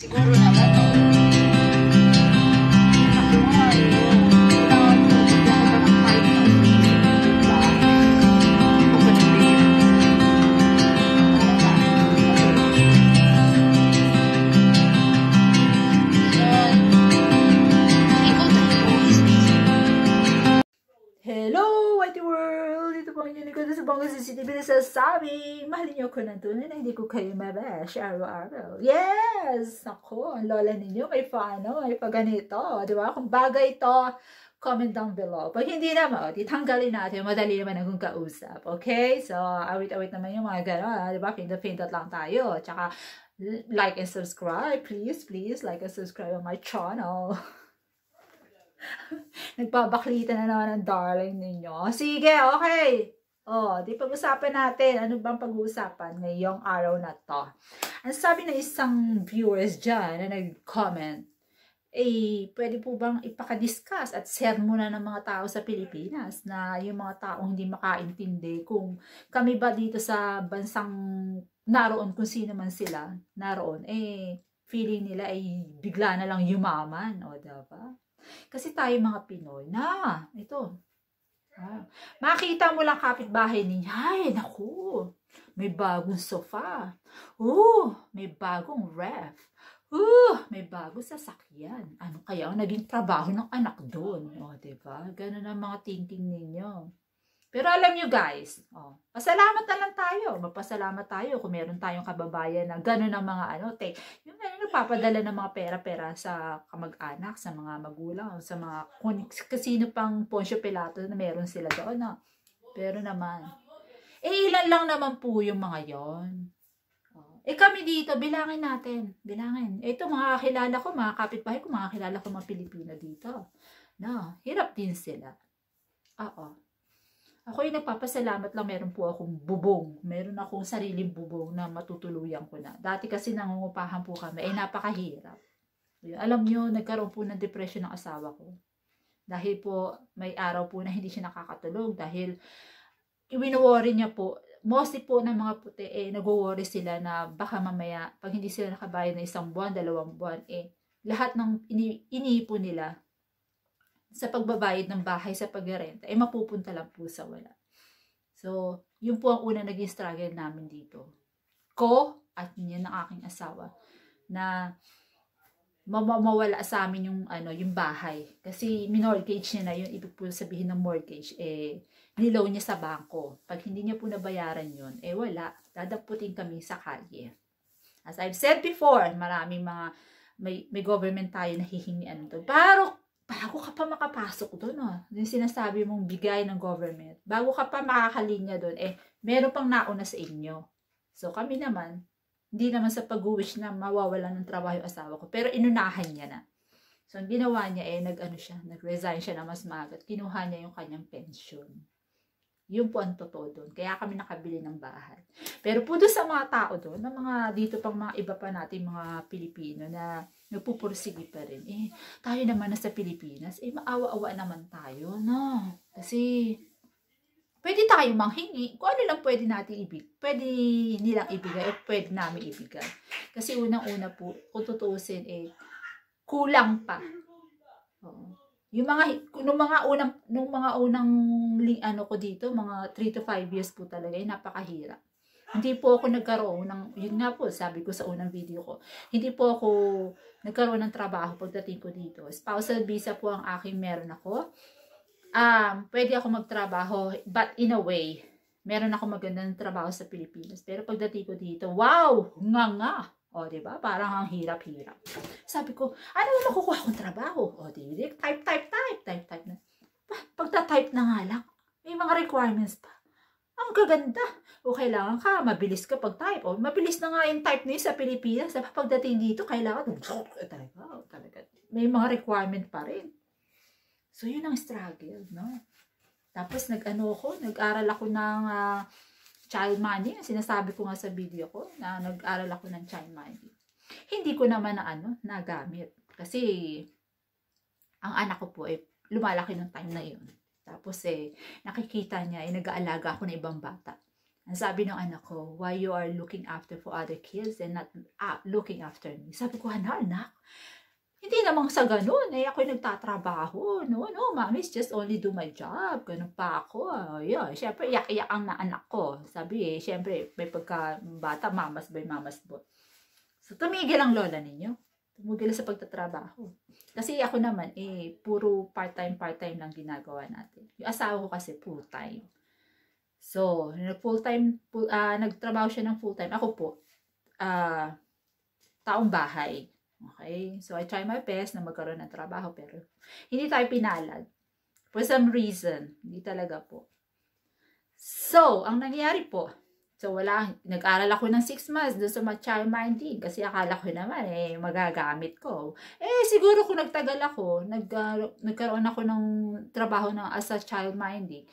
Siguro naman, no? Ako nga, kailangan ko bigyan ko ng time na diba? Ako pa ng baby. Hello, Whitey World! Ito po ang inyong likod sa bangga CCTV na sasabi, mahalin niyo ako ng tunay na hindi ko kayo mabash araw-araw. Yes! Ako, ang lola ninyo, may paano, may paganito. Di ba? Kung bagay ito, comment down below. Pag hindi naman, tanggalin natin. Madali naman akong kausap. Okay? So, awit-awit naman yung mga gano'n. Di ba? Pindot-pindot lang tayo. Tsaka, like and subscribe. Please, please, like and subscribe on my channel. Nagbabaklita na naman ang darling ninyo. Sige, okay. Di pag-usapan natin. Ano bang pag-uusapan ngayong araw na to? Ang sabi ng isang viewers dyan na nag-comment, pwede po bang ipakadiscuss at share muna ng mga tao sa Pilipinas na yung mga taong hindi makaintindi kung kami ba dito sa bansang naroon, kung sino man sila naroon, feeling nila ay bigla na lang yumaman. O, diba? Kasi tayo mga Pinoy na, ito, makita mo lang kapitbahay ninyo, ay, naku, may bagong sofa, may bagong ref, may bagong sasakyan. Ano kaya ang naging trabaho ng anak doon? O, diba? Ganun ang mga thinking ninyo. Pero alam nyo guys, pasalamat na lang tayo. Magpasalamat tayo kung meron tayong kababayan na gano'n ang mga yung nagpapadala ng mga pera-pera sa kamag-anak, sa mga magulang, sa mga kasino pang Poncio Pilato na meron sila doon. No? Pero naman, ilan lang naman po yung mga yon. Kami dito, bilangin natin. Bilangin. Ito mga kakilala ko, mga kapitbahay ko, mga kakilala ko mga Pilipino dito. No, hirap din sila. Ako yung nagpapasalamat lang, meron po akong bubong. Meron akong sariling bubong na matutuluyan ko na. Dati kasi nangungupahan po kami, napakahirap. Alam nyo, nagkaroon po ng depression ng asawa ko. Dahil po, may araw po na hindi siya nakakatulog. Dahil, wino-worry niya po, mostly po ng mga puti, nag-worry sila na baka mamaya, pag hindi sila nakabayad na 1 buwan, 2 buwan, lahat ng iniipon nila, sa pagbabayad ng bahay, sa pagrenta, mapupunta lang po sa wala. So, yun po ang unang naging struggle namin dito. Ko at yun ng aking asawa na mawala sa amin yung bahay. Kasi minortgage niya na yun, ibig po sabihin ng mortgage, niloan niya sa bangko. Pag hindi niya po nabayaran yun, wala. Dadaputin kami sa kalye. As I've said before, maraming mga, may government tayo na hihingian doon. Pero, bago ka pa makapasok doon, yung sinasabi mong bigay ng government, bago ka pa makakalinya doon, meron pang nauna sa inyo. So, kami naman, hindi naman sa pag-wish na mawawalan ng trabaho yung asawa ko, pero inunahan niya na. So, ang ginawa niya, nag-resign siya na mas maaga at kinuha niya yung kanyang pension. Yun po ang totoo doon. Kaya kami nakabili ng bahay. Pero po doon sa mga tao doon, na mga dito pang mga iba pa natin mga Pilipino na nagpupursige pa rin. Tayo naman na sa Pilipinas, maawa-awa naman tayo, no? Kasi, pwede tayo manghingi. Kung ano lang pwede natin pwede nilang ibigay o pwede namin ibigay. Kasi unang-una po, kung tutuusin, kulang pa. Yung nung mga unang ko dito, mga 3 to 5 years po talaga, napakahirap. Hindi po ako nagkaroon ng, yun nga po, sabi ko sa unang video ko, hindi po ako nagkaroon ng trabaho pagdating ko dito. Spousal visa po ang aking meron ako. Pwede ako magtrabaho, but in a way, meron ako magandang trabaho sa Pilipinas. Pero pagdating ko dito, wow, nga. Diba? Parang ang hirap-hirap. Sabi ko, ano na makukuha akong trabaho? Diba? Type na. Pagta-type na nga lang, may mga requirements pa. Ang gaganda. Kailangan ka, mabilis ka pag-type. Mabilis na nga yung type na yun sa Pilipinas. Pagdating dito, kailangan, talaga. May mga requirement pa rin. So, yun ang struggle, no? Tapos, nag-aral ako ng child money. Sinasabi ko nga sa video ko na nag-aral ako ng child money. Hindi ko naman nagamit. Kasi, ang anak ko po, lumalaki ng time na yun. Tapos, nakikita niya, nag-aalaga ako ng ibang bata. Ang sabi ng anak ko, why you are looking after for other kids and not looking after me? Sabi ko, anak, hindi namang sa ganun. Ako'y nagtatrabaho. No, mommy's just only do my job. Ganun pa ako. Yun. Siyempre, iyak-iyak ang anak ko. Sabi siyempre, may pagka-bata, mamas by mamas boy. So, tumigil ang lola ninyo. Tumigil sa pagtatrabaho. Kasi ako naman, puro part-time lang ginagawa natin. Yung asawa ko kasi full-time. So, nagtrabaho siya ng full-time. Ako po, taong bahay. Okay? So, I try my best na magkaroon ng trabaho, pero hindi tayo pinalad. For some reason, hindi talaga po. So, ang nangyari po, nag-aral ako ng 6 months doon sa child minding kasi akala ko naman, magagamit ko. Siguro kung nagtagal ako, nagkaroon ako ng trabaho as a child minding,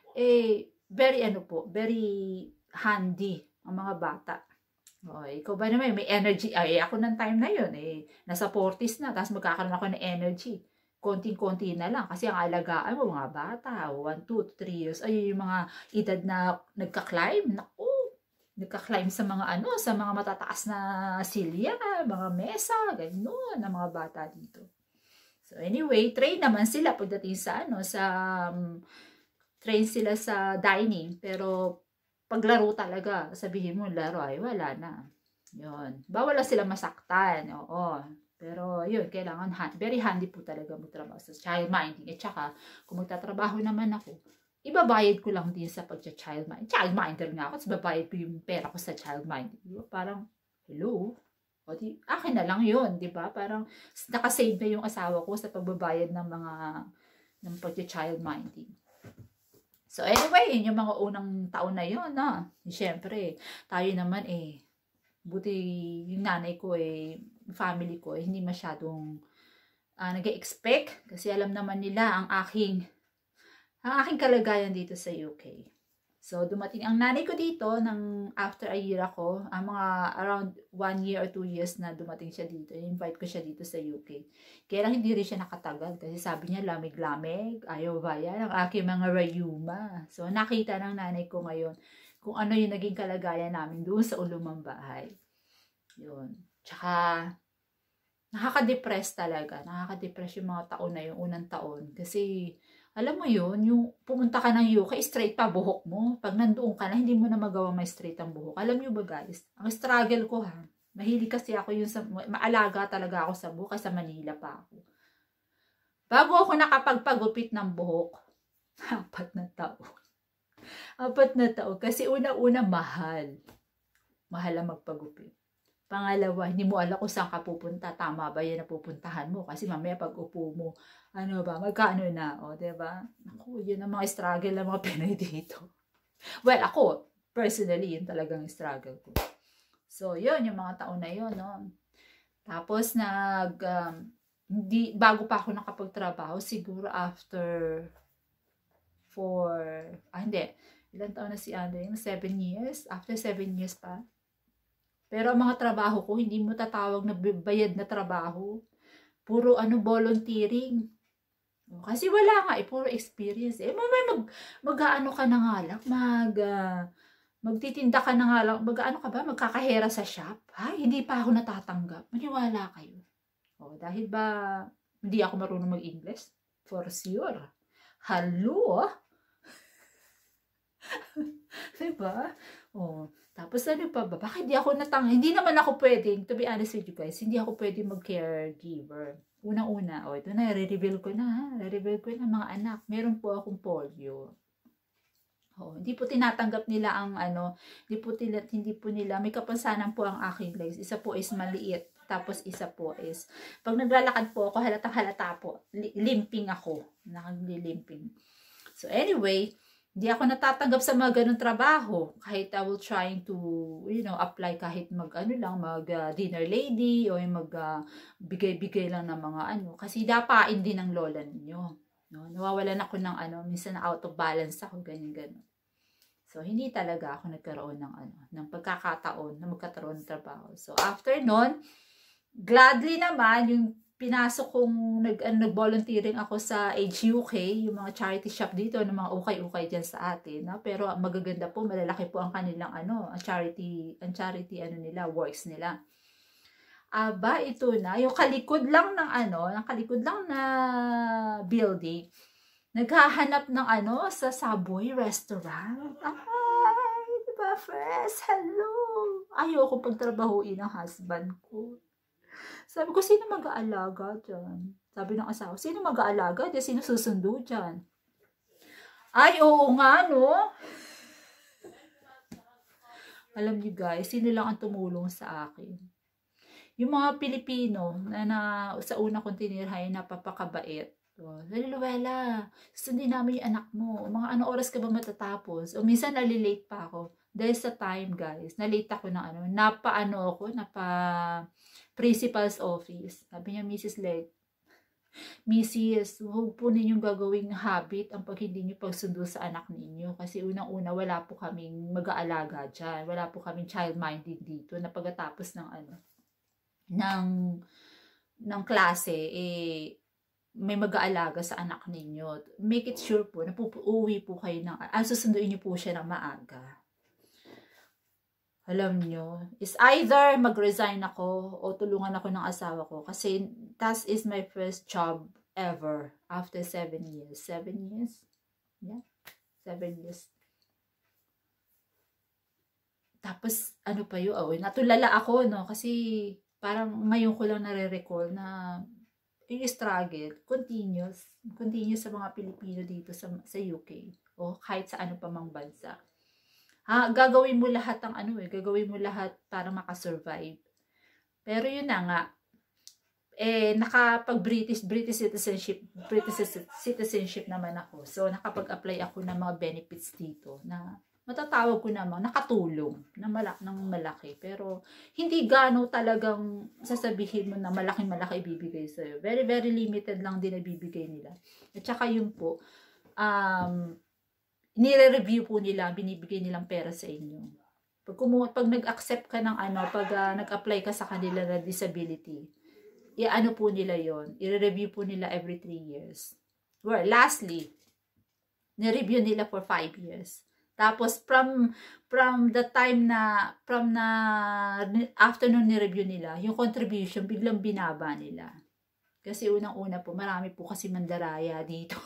very handy ang mga bata. Ikaw ba naman, may energy. Ako ng time na yun, nasa 40s na, tapos magkakaroon ako ng energy. Konting-konti na lang, kasi ang alagaan mo, mga bata, 1, 2, 3 years, yung mga edad na nagka-climb, nagka-climb sa mga sa mga matataas na silya, mga mesa, gano'n, na mga bata dito. So anyway, train naman sila pagdating sa train sila sa dining, pero paglaro talaga, sabihin mo, laro ay wala na. Yun. Bawal lang sila masaktan. Oo. Pero yun, kailangan very handy po talaga magtrabaho sa child minding. At saka, kung magtatrabaho naman ako, ibabayad ko lang din sa pagcha-child minding. Child minder nga ako, tapos babayad ko yung pera ko sa child minding. Diba? Parang, hello? O akin na lang yun, di ba? Parang, nakasave na yung asawa ko sa pagbabayad ng pagcha-child minding. So anyway, yun yung mga unang taon na yun, Siyempre, tayo naman buti yung nanay ko family ko hindi masyadong nag-expect kasi alam naman nila ang aking kalagayan dito sa UK. So dumating ang nanay ko dito after a year ako, mga around 1 year or 2 years na dumating siya dito. I-invite ko siya dito sa UK. Kaya lang hindi rin siya nakatagal kasi sabi niya lamig-lamig, ayaw ba yan ang aking mga rayuma. So nakita ng nanay ko ngayon kung ano yung naging kalagayan namin doon sa ulumang bahay. Yun. Tsaka nakaka-depress talaga. Nakaka-depress yung mga taon na yung unang taon kasi alam mo yun, yung pumunta ka ng UK, straight pa buhok mo. Pag nandoon ka na, hindi mo na magawa may straight ang buhok. Alam nyo ba guys, ang struggle ko mahilig kasi ako maalaga talaga ako sa buhok, kasi sa Manila pa ako. Bago ako nakapagpagupit ng buhok, 4 na taon. 4 na taon, kasi una-una mahal. Mahal ang magpagupit. Pangalawa, hindi mo alam kung saan ka pupunta. Tama ba yan na pupuntahan mo? Kasi mamaya pag upo mo, magkano na? Diba? Naku, yun ang mga struggle ng mga Pinoy dito. Well, ako, personally, yun talagang struggle ko. So, yun, yung mga taon na yun, Tapos, bago pa ako nakapagtrabaho, siguro after ilang taon na si Andre? 7 years? After 7 years pa. Pero ang mga trabaho ko, hindi mo tatawag na bayad na trabaho. Puro volunteering. Kasi wala nga, puro experience. Mag-aano ka na nga lang, magtitinda ka na nga lang, magkakahera sa shop. Hindi pa ako natatanggap. Maniwala kayo. Dahil ba, hindi ako marunong mag-English? For sure. Hello? Diba? Tapos pa ba? Bakit di ako hindi naman ako pwedeng, to be honest with you guys, hindi ako pwedeng mag-caregiver. Unang-una, ito na, re-reveal ko na mga anak. Meron po akong polio. Hindi po tinatanggap nila ang hindi po nila, may kapansanan po ang aking legs. Isa po is maliit, tapos isa po is, pag naglalakad po ako, halatang-halata po, limping ako, nakagli-limping. So anyway, hindi ako natatanggap sa mga ganun trabaho. Kahit I will trying to, apply kahit mag-dinner lady o bigay-bigay lang ng mga Kasi dapain din ng lola ninyo. Nawawalan ako ng minsan out of balance ako, ganyan-ganon. So, hindi talaga ako nagkaroon ng pagkakataon na magkaroon ng trabaho. So, after nun, gladly naman, yung pinasok kong nag-volunteering ako sa HUK, yung mga charity shop dito, ng mga ukay-ukay dyan sa atin. No? Pero magaganda po, malalaki po ang kanilang ang charity nila, works nila. Aba, ito na, yung kalikod lang ng ang kalikod lang na building, naghahanap ng sa Subway restaurant. Ay, diba, friends? Hello! Ayoko pagtrabahuin ng husband ko. Sabi ko, sino mag-aalaga dyan? Sabi ng asawa, sino mag-aalaga dyan? Sino susundo dyan? Ay, oo nga, no? Alam niyo guys, sino lang ang tumulong sa akin? Yung mga Pilipino na sa una kong tinirhay, napapakabait. Lolo Lowella, sundin namin yung anak mo. Mga ano oras ka ba matatapos? O minsan nalilate pa ako. Dahil sa time, guys, nalate ako ng napa principal's office. Sabi niya, Mrs. Leg, Mrs., huwag po ninyong gagawing habit ang pag hindi niyo pagsundo sa anak ninyo. Kasi unang-una, wala po kaming mag-aalaga dyan. Wala po kaming child-minded dito na pagkatapos ng klase, may mag-aalaga sa anak ninyo. Make it sure po na uuwi po kayo susunduin niyo po siya ng maaga. Alam nyo, is either mag-resign ako o tulungan ako ng asawa ko. Kasi that is my first job ever after 7 years. 7 years? Yeah, 7 years. Tapos, pa yun? Natulala ako, no? Kasi parang ngayon ko lang nare-recall na yung struggle, continuous sa mga Pilipino dito sa UK o kahit sa ano pa mang bansa. Gagawin mo lahat gagawin mo lahat para makasurvive. Pero yun na nga, nakapag-British citizenship naman ako. So, nakapag-apply ako ng mga benefits dito na matatawag ko namang nakatulong ng malaki. Pero, hindi gano talagang sasabihin mo na malaki ibibigay sa'yo. Very, very limited lang din ibibigay nila. At saka yun po, nire-review po nila, binibigay nilang pera sa inyo. Pag nag-accept ka ng pag nag-apply ka sa kanila na disability, po nila yon, i-review po nila every 3 years. Well, lastly, ni-review nila for 5 years. Tapos, from the time from after nung ni-review nila, yung contribution, biglang binaba nila. Kasi unang-una po, marami po kasi mandaraya dito.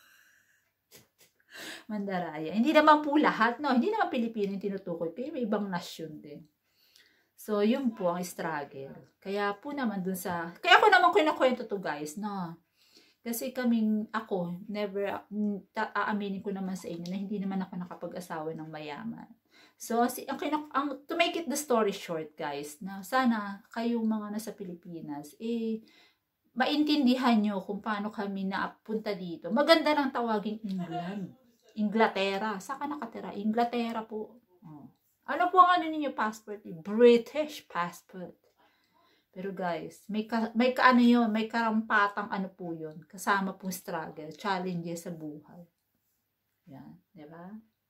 Mandaraya. Hindi naman po lahat, no? Hindi naman Pilipino yung tinutukoy. Pero may ibang nasyon din. So, yun po ang struggle. Kaya po naman kaya ko naman kinakwento to guys, no? Kasi ako, never, aaminin ko naman sa inyo na hindi naman ako nakapag-asawa ng mayaman. So, to make it the story short guys, na sana kayong mga nasa Pilipinas, maintindihan nyo kung paano kami napunta dito. Maganda lang tawagin Inglaterra. Saan ka nakatira? Inglaterra po. Ano po ang ninyo passport? British passport. Pero guys, may karampatang po yun. Kasama pong struggle, challenges sa buhay. Yan, di ba?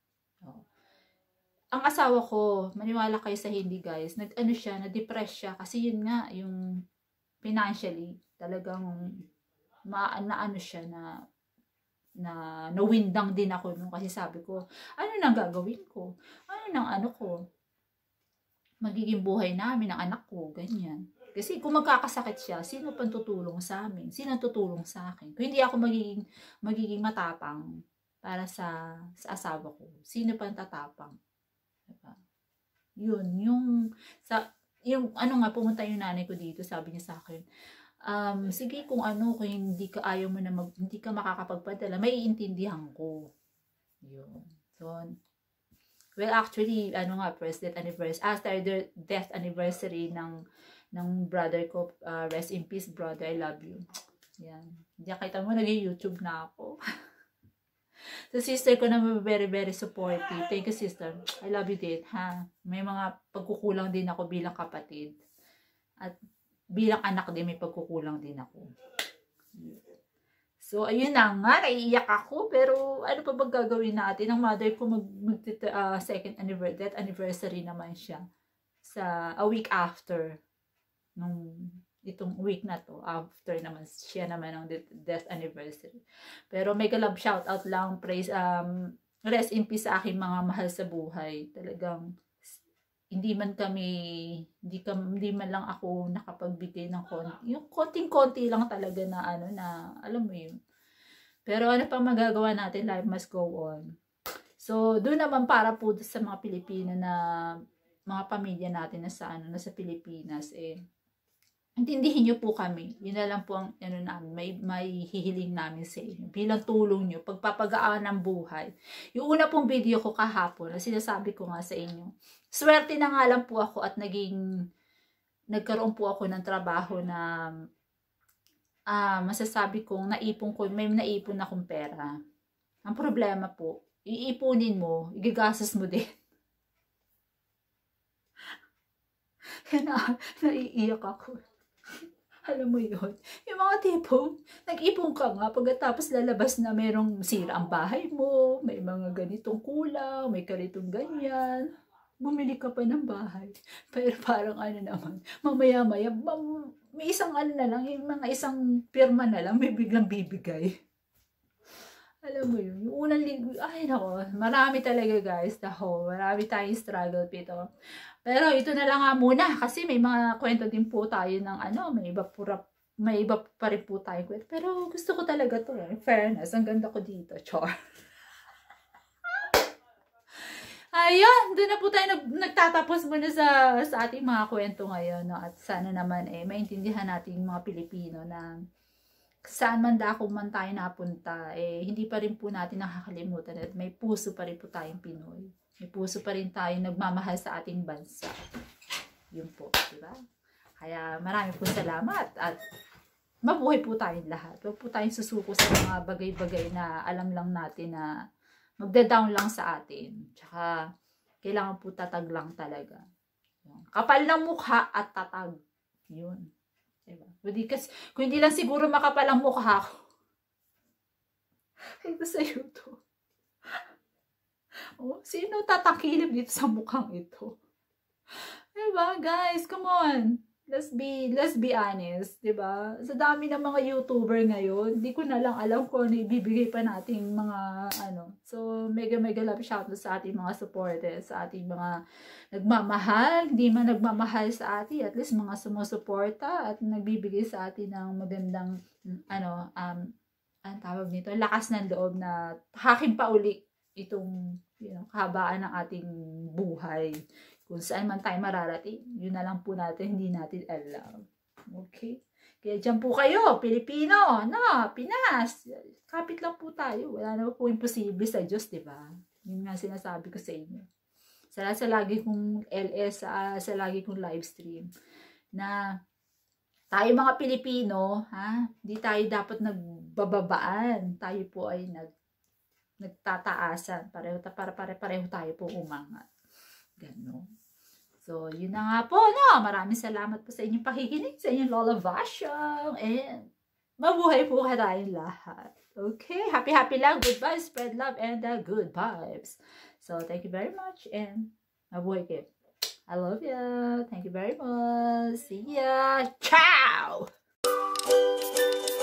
Ang asawa ko, maniwala kayo sa hindi guys, na-depress siya. Kasi yun nga, yung financially, talagang nawindang din ako nung kasi sabi ko, ano nang gagawin ko? Ano ko? Magiging buhay namin ng anak ko, ganyan. Kasi kung magkakasakit siya, sino pang tutulong sa amin? Sino tutulong sa akin? Kung hindi ako magiging matapang para sa asawa ko, sino pang tatapang? Diba? Yun, pumunta yung nanay ko dito, sabi niya sa akin, sige kung hindi ka ayaw mo na hindi ka makakapagpadala, maiintindihan ko. Yun. So, well, actually, first death anniversary, after the death anniversary ng brother ko, rest in peace, brother, I love you. Yan. Diyan kita mo, nag-YouTube na ako. So, sister ko na very, very supportive. Thank you, sister. I love you din, ha? May mga pagkukulang din ako bilang kapatid. At bilang anak din, may pagkukulang din ako. So, ayun na nga, naiiyak ako. Pero, ano pa ba gagawin natin? Ang mother ko second anniversary naman siya. A week after. itong week na to, after naman siya naman ng death anniversary. Pero mega love shout out lang, praise, rest in peace sa aking mga mahal sa buhay. Talagang hindi man lang ako nakapagbigay ng yung konting-konti lang talaga na na alam mo yun. Pero ano pa magagawa natin, life must go on. So doon naman para po sa mga Pilipino na mga pamilya natin na sa Pilipinas, intindihin niyo po kami. Yun na lang po ang namin, may hihiling namin sa inyo. Bilang tulong niyo, pagpapagaan ng buhay. Yung una pong video ko kahapon, na sinasabi ko nga sa inyo, swerte na nga lang po ako at nagkaroon po ako ng trabaho na masasabi kong may naipon akong pera. Ang problema po, iipunin mo, igagastos mo din. Naiiyak ako. Alam mo yun? Yung mga tipong, nag-ipon ka nga, pagkatapos lalabas na merong sira ang bahay mo, may mga ganitong kulang, may ganitong ganyan. Bumili ka pa ng bahay. Pero parang naman, mamaya-maya, may isang na lang, yung mga isang pirma na lang, may biglang bibigay. Alam mo yun, yung unang linggo, ay nako, marami talaga guys, marami tayong struggle dito. Pero ito na lang nga muna, kasi may mga kwento din po tayo ng may iba pa rin po tayo kwento. Pero gusto ko talaga to, fairness, ang ganda ko dito, char. Ayun, doon na po tayo nagtatapos muna sa ating mga kwento ngayon, no? At sana naman maintindihan natin mga Pilipino na saan man dako man tayo napunta, hindi pa rin po natin nakakalimutan at may puso pa rin po tayong Pinoy. May puso pa rin tayo nagmamahal sa ating bansa. Yun po, diba? Kaya marami po salamat at mabuhay po tayong lahat. Huwag po tayong susuko sa mga bagay-bagay na alam lang natin na magda-down lang sa atin. Tsaka, kailangan po tatag lang talaga. Kapal ng mukha at tatag. Yun. Diba? Kung hindi lang siguro makapal ang mukha ko. Ito sa YouTube. Sino tatakilip dito sa mukhang ito? Diba, guys? Come on. Let's be honest, 'di ba? Sa dami ng mga YouTuber ngayon, di ko na lang alam kung ano ibibigay pa nating mga So, mega love shout out sa ating mga supporters, sa ating mga nagmamahal, hindi man nagmamahal sa atin, at least mga sumusuporta at nagbibigay sa atin ng magandang ang tawag nito, lakas ng loob na hakin pa uli itong kahabaan ng ating buhay. Kung saan man tayo mararating, yun na lang po natin, hindi natin alam. Okay? Kaya dyan po kayo, Pilipino, Pinas. Kapit lang po tayo. Wala na po imposible sa Diyos, diba? Yun nga sinasabi ko sa inyo. Sa lagi kong LS, sa lagi kong live stream, na tayo mga Pilipino, di tayo dapat nagbababaan. Tayo po ay nagtataasan. Pareho tayo po umangat. Ganon. So, yun na nga po, Maraming salamat po sa inyong pakikinig, sa inyong Lola Vasyang, and mabuhay po tayong lahat. Okay? Happy lang. Goodbye. Spread love and good vibes. So, thank you very much, and mabuhay kayo. I love ya. Thank you very much. See ya. Ciao!